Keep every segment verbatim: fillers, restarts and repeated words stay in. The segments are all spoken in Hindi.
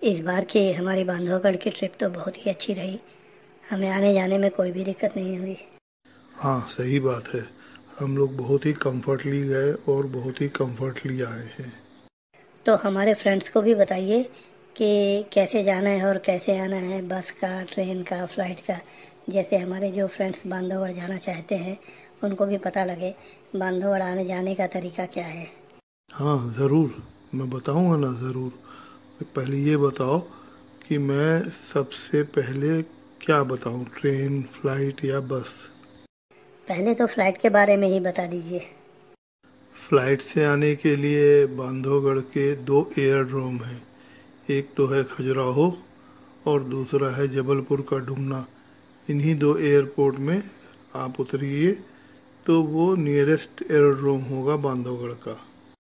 इस बार की हमारी बांधवगढ़ की ट्रिप तो बहुत ही अच्छी रही। हमें आने जाने में कोई भी दिक्कत नहीं हुई। हाँ, सही बात है। हम लोग बहुत ही कंफर्टली गए और बहुत ही कंफर्टली आए हैं। तो हमारे फ्रेंड्स को भी बताइए कि कैसे जाना है और कैसे आना है, बस का, ट्रेन का, फ्लाइट का। जैसे हमारे जो फ्रेंड्स बांधवगढ़ जाना चाहते हैं उनको भी पता लगे बांधवगढ़ आने जाने का तरीका क्या है। हाँ, ज़रूर। मैं बताऊंगा ना, ज़रूर। पहले ये बताओ कि मैं सबसे पहले क्या बताऊं, ट्रेन, फ्लाइट या बस? पहले तो फ्लाइट के बारे में ही बता दीजिए। फ्लाइट से आने के लिए बांधवगढ़ के दो एयरड्रोम हैं। एक तो है खजुराहो और दूसरा है जबलपुर का डुमना। इन्हीं दो एयरपोर्ट में आप उतरिए तो वो नियरेस्ट एयरड्रोम होगा बांधवगढ़ का।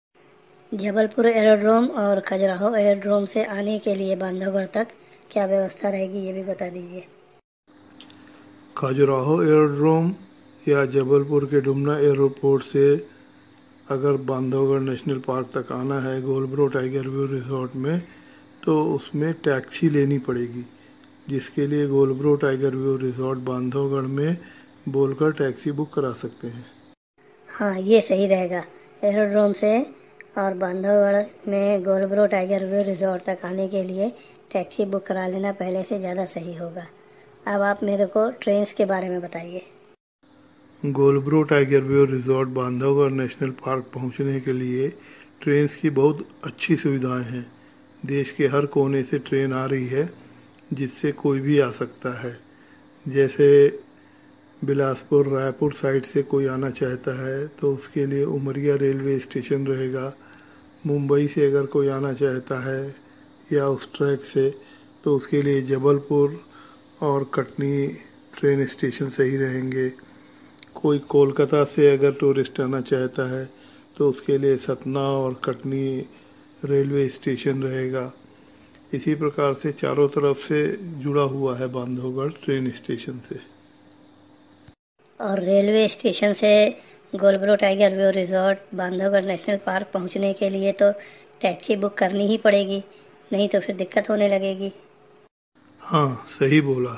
जबलपुर एयरोड्रोम और खजुराहो एयरोड्रोम से आने के लिए बांधवगढ़ तक क्या व्यवस्था रहेगी, ये भी बता दीजिए। खजुराहो एयरड्रोम या जबलपुर के डुमना एयरपोर्ट से अगर बांधवगढ़ नेशनल पार्क तक आना है गोलब्रो टाइगर व्यू रिजॉर्ट में, तो उसमें टैक्सी लेनी पड़ेगी, जिसके लिए Golbro tiger view resort Bandhavgarh में बोलकर टैक्सी बुक करा सकते हैं। हाँ, ये सही रहेगा। एयरोड्रोम से और बांधवगढ़ में गोलब्रो टाइगर व्यू रिजॉर्ट तक आने के लिए टैक्सी बुक करा लेना पहले से ज़्यादा सही होगा। अब आप मेरे को ट्रेन्स के बारे में बताइए। Golbro tiger view resort Bandhavgarh national park पहुंचने के लिए ट्रेन्स की बहुत अच्छी सुविधाएं हैं। देश के हर कोने से ट्रेन आ रही है जिससे कोई भी आ सकता है। जैसे बिलासपुर रायपुर साइड से कोई आना चाहता है तो उसके लिए उमरिया रेलवे स्टेशन रहेगा। मुंबई से अगर कोई आना चाहता है या उस ट्रैक से, तो उसके लिए जबलपुर और कटनी ट्रेन स्टेशन सही रहेंगे। कोई कोलकाता से अगर टूरिस्ट आना चाहता है तो उसके लिए सतना और कटनी रेलवे स्टेशन रहेगा। इसी प्रकार से चारों तरफ से जुड़ा हुआ है बांधवगढ़ ट्रेन स्टेशन से। और रेलवे स्टेशन से Golbro tiger view resort Bandhavgarh national park पहुंचने के लिए तो टैक्सी बुक करनी ही पड़ेगी, नहीं तो फिर दिक्कत होने लगेगी। हाँ, सही बोला।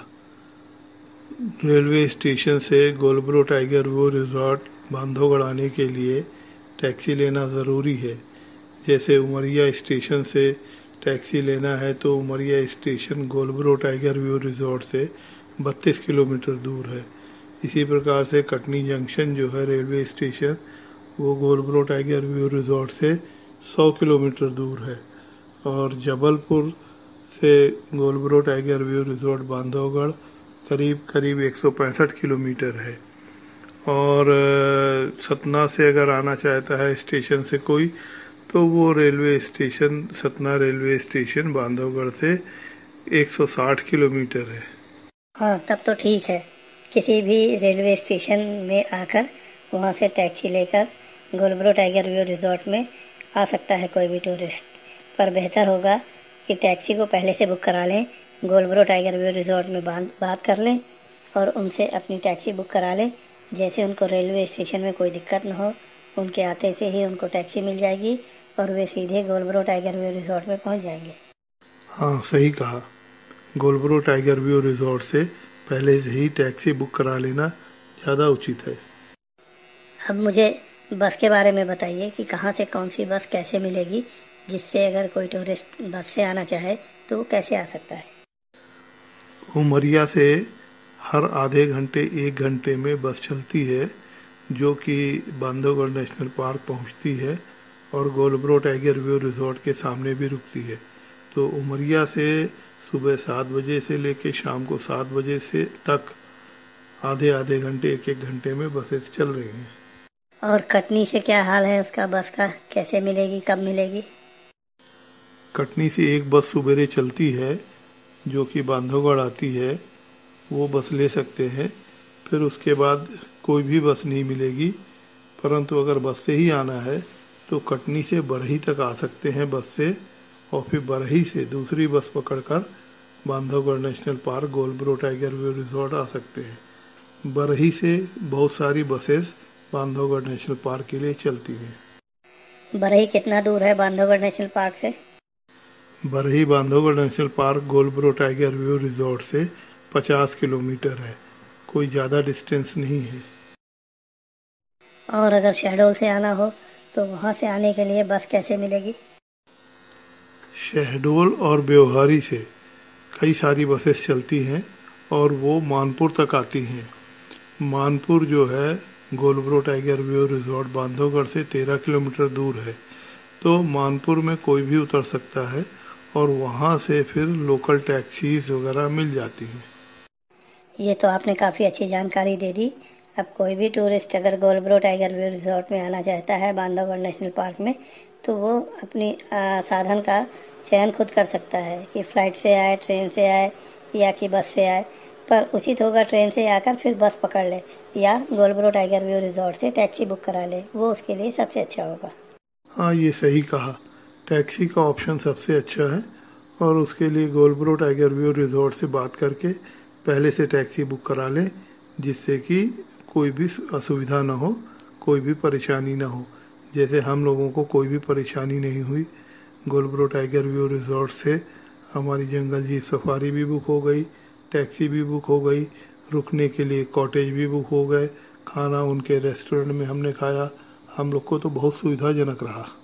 रेलवे स्टेशन से Golbro tiger view resort Bandhavgarh आने के लिए टैक्सी लेना ज़रूरी है। जैसे उमरिया स्टेशन से टैक्सी लेना है तो Umaria station Golbro tiger view resort से बत्तीस किलोमीटर दूर है। इसी प्रकार से कटनी जंक्शन जो है रेलवे स्टेशन, वो गोलब्रो टाइगर व्यू रिजॉर्ट से सौ किलोमीटर दूर है। और जबलपुर से Golbro tiger view resort Bandhavgarh करीब करीब एक सौ पैंसठ किलोमीटर है। और सतना से अगर आना चाहता है स्टेशन से कोई, तो वो railway station Satna railway station Bandhavgarh से एक सौ साठ किलोमीटर है। हाँ, तब तो ठीक है। किसी भी रेलवे स्टेशन में आकर वहाँ से टैक्सी लेकर गोलब्रो टाइगर व्यू रिजॉर्ट में आ सकता है कोई भी टूरिस्ट। पर बेहतर होगा कि टैक्सी को पहले से बुक करा लें, गोलब्रो टाइगर व्यू रिजॉर्ट में बात कर लें और उनसे अपनी टैक्सी बुक करा लें। जैसे उनको रेलवे स्टेशन में कोई दिक्कत न हो, उनके आते से ही उनको टैक्सी मिल जाएगी और वे सीधे गोलब्रो टाइगर व्यू रिजॉर्ट में पहुंच जाएंगे। हाँ, सही कहा। गोलब्रो टाइगर व्यू रिजॉर्ट से पहले से ही टैक्सी बुक करा लेना ज़्यादा उचित है। अब मुझे बस के बारे में बताइए कि कहाँ से कौन सी बस कैसे मिलेगी, जिससे अगर कोई टूरिस्ट बस से आना चाहे तो वो कैसे आ सकता है। उमरिया से हर आधे घंटे एक घंटे में बस चलती है जो कि बांधवगढ़ नेशनल पार्क पहुंचती है और गोलब्रो टाइगर व्यू रिजॉर्ट के सामने भी रुकती है। तो उमरिया से सुबह सात बजे से लेके शाम को सात बजे से तक आधे आधे घंटे एक एक घंटे में बसेस चल रही हैं। और कटनी से क्या हाल है उसका, बस का कैसे मिलेगी, कब मिलेगी? कटनी से एक बस सुबेरे चलती है जो कि बांधवगढ़ आती है, वो बस ले सकते हैं। फिर उसके बाद कोई भी बस नहीं मिलेगी। परंतु अगर बस से ही आना है तो कटनी से बरही तक आ सकते हैं बस से, और फिर बरही से दूसरी बस पकड़कर Bandhavgarh national park Golbro tiger view resort आ सकते हैं। बरही से बहुत सारी बसेस बांधवगढ़ नेशनल पार्क के लिए चलती हैं। बरही कितना दूर है बांधवगढ़ नेशनल पार्क से? Barhi Bandhavgarh national park Golbro tiger view resort से पचास किलोमीटर है, कोई ज़्यादा डिस्टेंस नहीं है। और अगर शहडोल से आना हो तो वहाँ से आने के लिए बस कैसे मिलेगी? शहडोल और ब्योहारी से कई सारी बसेस चलती हैं और वो मानपुर तक आती हैं। मानपुर जो है Golbro tiger view resort Bandhavgarh से तेरह किलोमीटर दूर है, तो मानपुर में कोई भी उतर सकता है और वहाँ से फिर लोकल टैक्सीज वगैरह मिल जाती हैं। ये तो आपने काफ़ी अच्छी जानकारी दे दी। अब कोई भी टूरिस्ट अगर गोलब्रो टाइगर व्यू रिजॉर्ट में आना चाहता है बांधवगढ़ नेशनल पार्क में, तो वो अपनी आ, साधन का चयन खुद कर सकता है कि फ़्लाइट से आए, ट्रेन से आए या कि बस से आए। पर उचित होगा ट्रेन से आकर फिर बस पकड़ ले या गोलब्रो टाइगर व्यू रिजॉर्ट से टैक्सी बुक करा ले, वो उसके लिए सबसे अच्छा होगा। हाँ, ये सही कहा, टैक्सी का ऑप्शन सबसे अच्छा है और उसके लिए गोलब्रो टाइगर व्यू रिजॉर्ट से बात करके पहले से टैक्सी बुक करा लें, जिससे कि कोई भी असुविधा ना हो, कोई भी परेशानी ना हो। जैसे हम लोगों को कोई भी परेशानी नहीं हुई। गोलब्रो टाइगर व्यू रिजॉर्ट से हमारी जंगल जीप सफारी भी बुक हो गई, टैक्सी भी बुक हो गई, रुकने के लिए कॉटेज भी बुक हो गए, खाना उनके रेस्टोरेंट में हमने खाया। हम लोग को तो बहुत सुविधाजनक रहा।